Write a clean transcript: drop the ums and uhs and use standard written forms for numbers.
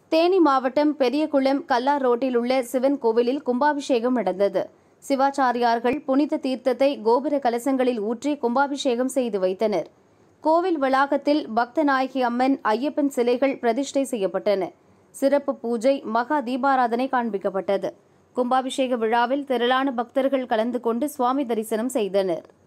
தேனி மாவட்டம் பெரியகுளம் கல்லார் ரோட்டில் உள்ள சிவன் கோவிலில் கும்பாபிஷேகம் நடந்தது. சிவாச்சாரியார்கள் புனித தீர்த்தத்தை கோபுர கலசங்களில் ஊற்றி கும்பாபிஷேகம் செய்து வைத்தனர். கோவில் வளாகத்தில் பக்தநாயகி அம்மன், ஐயப்பன் சிலைகள் பிரதிஷ்டை செய்யப்பட்டன. சிறப்பு பூஜை, மகா தீபாராதனை காண்பிக்கப்பட்டது. கும்பாபிஷேக விழாவில் திரளான பக்தர்கள் கலந்து கொண்டு சுவாமி தரிசனம் செய்தனர்.